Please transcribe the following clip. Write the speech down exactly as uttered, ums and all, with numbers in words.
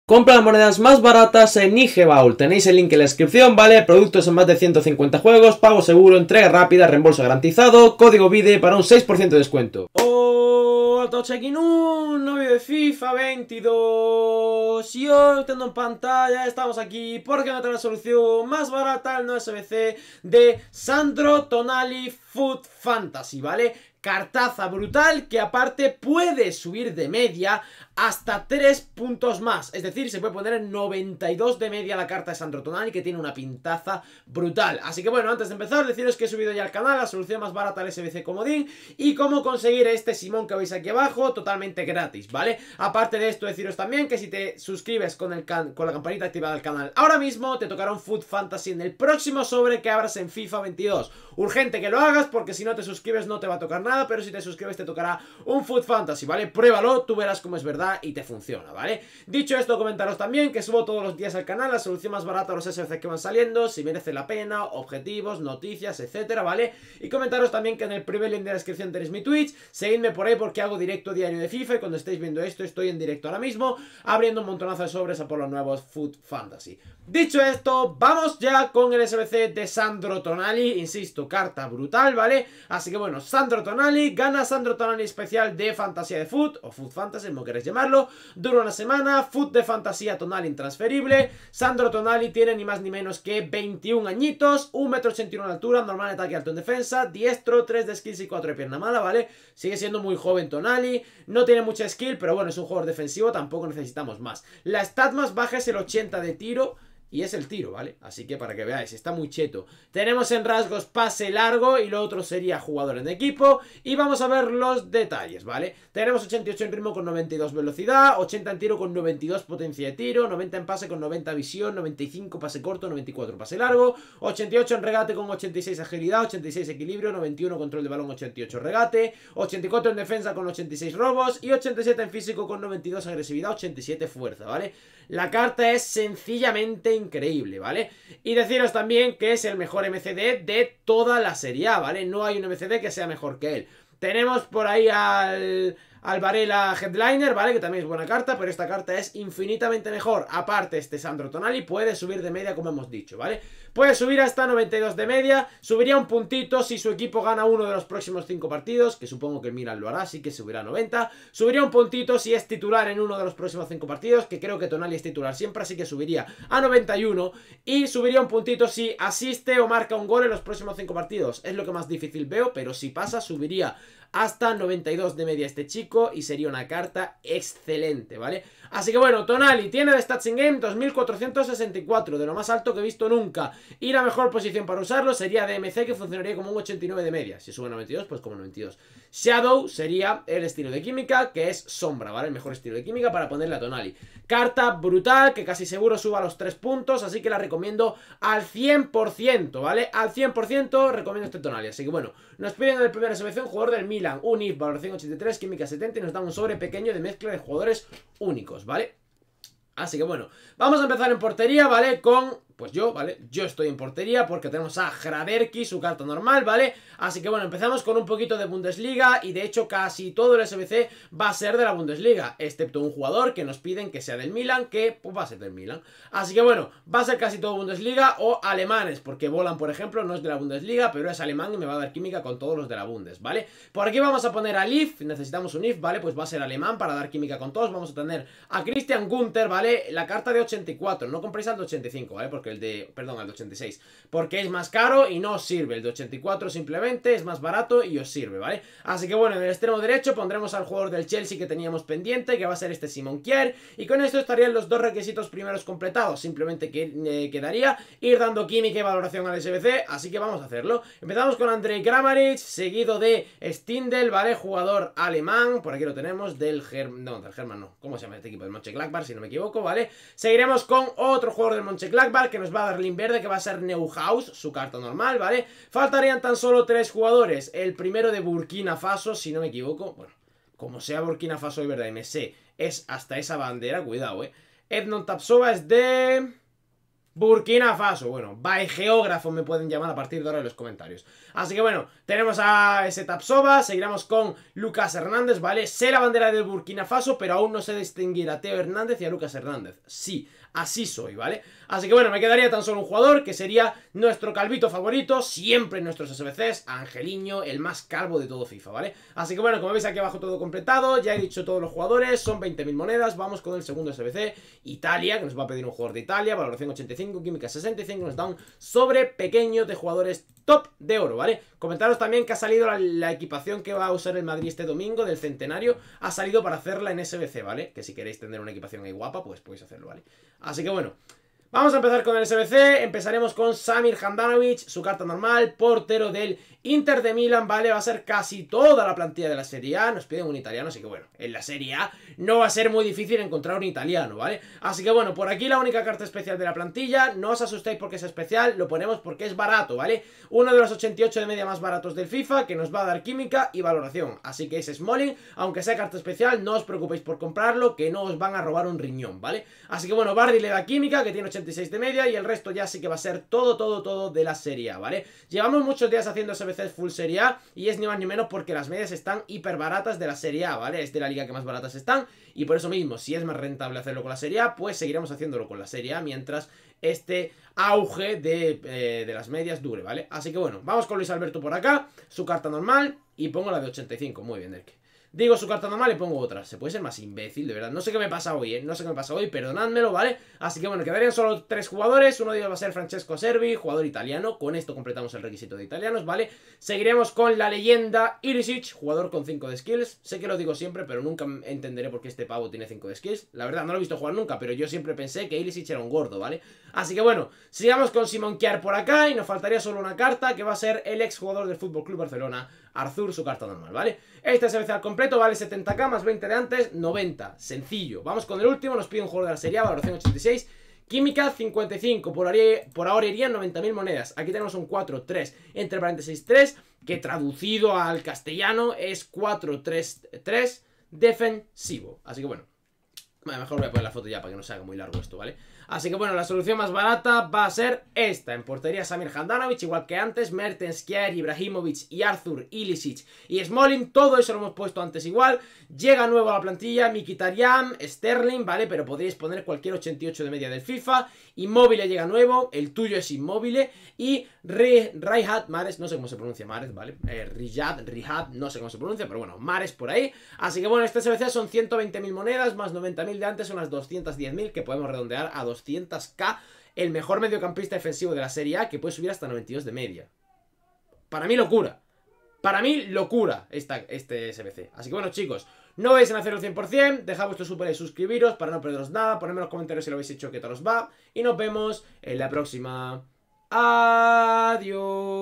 Compra las monedas más baratas en I G Vault. Tenéis el link en la descripción, ¿vale? Productos en más de ciento cincuenta juegos, pago seguro, entrega rápida, reembolso garantizado, código VIDE para un seis por ciento de descuento. Hola a todos, aquí en un nuevo vídeo de FIFA veintidós. Y hoy tengo en pantalla, estamos aquí porque me trae la solución más barata al no S B C de Sandro Tonali Foot Fantasy, ¿vale? Cartaza brutal que aparte puede subir de media hasta tres puntos más. Es decir, se puede poner en noventa y dos de media la carta de Sandro Tonali, que tiene una pintaza brutal. Así que bueno, antes de empezar, deciros que he subido ya al canal la solución más barata al S B C comodín y cómo conseguir este Simón que veis aquí abajo totalmente gratis, ¿vale? Aparte de esto, deciros también que si te suscribes con, el can con la campanita activada al canal ahora mismo, te tocará un Foot Fantasy en el próximo sobre que abras en FIFA veintidós. Urgente que lo hagas porque si no te suscribes no te va a tocar nada, pero si te suscribes te tocará un Foot Fantasy, ¿vale? Pruébalo, tú verás cómo es verdad y te funciona, ¿vale? Dicho esto, comentaros también que subo todos los días al canal la solución más barata a los S B C que van saliendo, si merece la pena, objetivos, noticias, etcétera, ¿vale? Y comentaros también que en el primer link de la descripción tenéis mi Twitch, seguidme por ahí porque hago directo diario de FIFA y cuando estéis viendo esto estoy en directo ahora mismo, abriendo un montonazo de sobres a por los nuevos Foot Fantasy. Dicho esto, vamos ya con el S B C de Sandro Tonali, insisto, carta brutal, ¿vale? Así que bueno, Sandro Tonali, gana Sandro Tonali especial de fantasía de Foot, o Foot Fantasy, como queréis llamarlo, dura una semana, Foot de fantasía Tonali intransferible. Sandro Tonali tiene ni más ni menos que veintiún añitos, un metro ochenta y uno de altura, normal en ataque, alto en defensa, diestro, tres de skills y cuatro de pierna mala, ¿vale? Sigue siendo muy joven Tonali, no tiene mucha skill, pero bueno, es un jugador defensivo, tampoco necesitamos más. La stat más baja es el ochenta de tiro, y es el tiro, ¿vale? Así que para que veáis, está muy cheto. Tenemos en rasgos pase largo y lo otro sería jugador en equipo. Y vamos a ver los detalles, ¿vale? Tenemos ochenta y ocho en ritmo con noventa y dos velocidad, ochenta en tiro con noventa y dos potencia de tiro, noventa en pase con noventa visión, noventa y cinco pase corto, noventa y cuatro pase largo, ochenta y ocho en regate con ochenta y seis agilidad, ochenta y seis equilibrio, noventa y uno control de balón, ochenta y ocho regate, ochenta y cuatro en defensa con ochenta y seis robos y ochenta y siete en físico con noventa y dos agresividad, ochenta y siete fuerza, ¿vale? La carta es sencillamente increíble, ¿vale? Y deciros también que es el mejor M C D de toda la Serie A, ¿vale? No hay un M C D que sea mejor que él. Tenemos por ahí al... al Varela Headliner, ¿vale? Que también es buena carta, pero esta carta es infinitamente mejor. Aparte, este Sandro Tonali puede subir de media, como hemos dicho, ¿vale? Puede subir hasta noventa y dos de media, subiría un puntito si su equipo gana uno de los próximos cinco partidos, que supongo que el Milan lo hará, así que subirá a noventa. Subiría un puntito si es titular en uno de los próximos cinco partidos, que creo que Tonali es titular siempre, así que subiría a noventa y uno. Y subiría un puntito si asiste o marca un gol en los próximos cinco partidos. Es lo que más difícil veo, pero si pasa, subiría hasta noventa y dos de media este chico y sería una carta excelente, ¿vale? Así que bueno, Tonali tiene de stats in game dos mil cuatrocientos sesenta y cuatro, de lo más alto que he visto nunca. Y la mejor posición para usarlo sería D M C, que funcionaría como un ochenta y nueve de media. Si sube a noventa y dos, pues como noventa y dos. Shadow sería el estilo de química, que es sombra, ¿vale? El mejor estilo de química para ponerle a Tonali. Carta brutal, que casi seguro suba a los tres puntos, así que la recomiendo al cien por ciento, ¿vale? Al cien por ciento recomiendo este Tonali. Así que bueno, nos piden en el primer S B C un jugador del Milan, un I F, valoración ochenta y tres, química setenta y nos dan un sobre pequeño de mezcla de jugadores únicos, ¿vale? Así que bueno, vamos a empezar en portería, ¿vale? Con, pues yo, ¿vale? Yo estoy en portería porque tenemos a Hraderki, su carta normal, ¿vale? Así que bueno, empezamos con un poquito de Bundesliga y de hecho casi todo el S B C va a ser de la Bundesliga, excepto un jugador que nos piden que sea del Milan, que pues va a ser del Milan. Así que bueno, va a ser casi todo Bundesliga o alemanes, porque Volan, por ejemplo, no es de la Bundesliga, pero es alemán y me va a dar química con todos los de la Bundes, ¿vale? Por aquí vamos a poner al I F, necesitamos un I F, ¿vale? Pues va a ser alemán para dar química con todos. Vamos a tener a Christian Günther, ¿vale? La carta de ochenta y cuatro, no compréis al de ochenta y cinco, ¿vale? Porque el de, perdón, al de ochenta y seis, porque es más caro y no os sirve. El de ochenta y cuatro simplemente es más barato y os sirve, ¿vale? Así que bueno, en el extremo derecho pondremos al jugador del Chelsea que teníamos pendiente, que va a ser este Simon Kjær, y con esto estarían los dos requisitos primeros completados. Simplemente que eh, quedaría ir dando química y valoración al S B C, así que vamos a hacerlo. Empezamos con Andrej Kramaric, seguido de Stindl, ¿vale? Jugador alemán, por aquí lo tenemos, del Germ... no, del German no, ¿cómo se llama este equipo? Del Mönchengladbach, si no me equivoco, ¿vale? Seguiremos con otro jugador del Mönchengladbach que nos va a dar link verde, que va a ser Neuhaus, su carta normal, ¿vale? Faltarían tan solo tres jugadores. El primero de Burkina Faso, si no me equivoco. Bueno, como sea Burkina Faso y verdad, y me sé, es hasta esa bandera, cuidado, ¿eh? Ednon Tapsoba es de... Burkina Faso. Bueno, by geógrafo me pueden llamar a partir de ahora en los comentarios. Así que bueno, tenemos a ese Tapsoba. Seguiremos con Lucas Hernández, ¿vale? Sé la bandera de Burkina Faso, pero aún no sé distinguir a Teo Hernández y a Lucas Hernández. Sí, así soy, ¿vale? Así que bueno, me quedaría tan solo un jugador, que sería nuestro calvito favorito, siempre en nuestros S B Cs, Angeliño, el más calvo de todo FIFA, ¿vale? Así que bueno, como veis aquí abajo todo completado, ya he dicho todos los jugadores, son veinte mil monedas. Vamos con el segundo S B C, Italia, que nos va a pedir un jugador de Italia, valoración ochenta y cinco, química sesenta y cinco, nos da un sobre pequeño de jugadores top de oro, ¿vale? Comentaros también que ha salido la, la equipación que va a usar el Madrid este domingo del centenario, ha salido para hacerla en S B C, ¿vale? Que si queréis tener una equipación ahí guapa, pues podéis hacerlo, ¿vale? Así que bueno, vamos a empezar con el S B C. Empezaremos con Samir Handanovic, su carta normal, portero del Inter de Milán, ¿vale? Va a ser casi toda la plantilla de la Serie A. Nos piden un italiano, así que bueno, en la Serie A no va a ser muy difícil encontrar un italiano, ¿vale? Así que bueno, por aquí la única carta especial de la plantilla. No os asustéis porque es especial, lo ponemos porque es barato, ¿vale? Uno de los ochenta y ocho de media más baratos del FIFA, que nos va a dar química y valoración. Así que es Smalling, aunque sea carta especial, no os preocupéis por comprarlo, que no os van a robar un riñón, ¿vale? Así que bueno, Bardi le da química, que tiene ochenta y seis de media, y el resto ya sí que va a ser todo, todo, todo de la Serie A, ¿vale? Llevamos muchos días haciendo S B Cs full Serie A, y es ni más ni menos porque las medias están hiper baratas de la Serie A, ¿vale? Es de la liga que más baratas están, y por eso mismo, si es más rentable hacerlo con la Serie A, pues seguiremos haciéndolo con la Serie A mientras este auge de, eh, de las medias dure, ¿vale? Así que bueno, vamos con Luis Alberto por acá, su carta normal, y pongo la de ochenta y cinco, muy bien, Derke. Digo su carta normal y pongo otra. Se puede ser más imbécil, de verdad. No sé qué me pasa hoy, ¿eh? No sé qué me pasa hoy, perdonádmelo, ¿vale? Así que bueno, quedarían solo tres jugadores. Uno de ellos va a ser Francesco Servi, jugador italiano. Con esto completamos el requisito de italianos, ¿vale? Seguiremos con la leyenda Ilicic, jugador con cinco de skills. Sé que lo digo siempre, pero nunca entenderé por qué este pavo tiene cinco de skills. La verdad, no lo he visto jugar nunca, pero yo siempre pensé que Ilicic era un gordo, ¿vale? Así que bueno, sigamos con Simon Kjaer por acá. Y nos faltaría solo una carta, que va a ser el ex jugador del F C Barcelona, Arthur, su carta normal, ¿vale? Este S B C al completo vale setenta k más veinte de antes, noventa, sencillo. Vamos con el último, nos pide un jugador de la Serie A, valoración ochenta y seis, química cincuenta y cinco, por, por ahora irían noventa mil monedas. Aquí tenemos un cuatro tres, entre paréntesis tres, que traducido al castellano es cuatro tres tres defensivo. Así que bueno, bueno, mejor voy a poner la foto ya para que no se haga muy largo esto, ¿vale? Así que bueno, la solución más barata va a ser esta. En portería Samir Handanovic, igual que antes, Mertens, Kjaer, Ibrahimovic y Arthur, Ilicic y Smalling. Todo eso lo hemos puesto antes igual. Llega nuevo a la plantilla Mkhitaryan, Sterling, ¿vale? Pero podríais poner cualquier ochenta y ocho de media del FIFA. Immobile llega nuevo, el tuyo es Immobile. Y Riyad Mahrez, no sé cómo se pronuncia Mahrez, ¿vale? Eh, Riyad, Riyad, no sé cómo se pronuncia, pero bueno, Mahrez por ahí. Así que bueno, este S B C son ciento veinte mil monedas, más noventa mil de antes, unas doscientas diez mil, que podemos redondear a doscientas k. El mejor mediocampista defensivo de la Serie A, que puede subir hasta noventa y dos de media. Para mí locura. Para mí locura esta, este S B C. Así que bueno, chicos, no vais a hacerlo cien por cien. Dejad vuestro super y suscribiros para no perderos nada. Ponedme en los comentarios si lo habéis hecho, qué tal os va. Y nos vemos en la próxima. Adiós.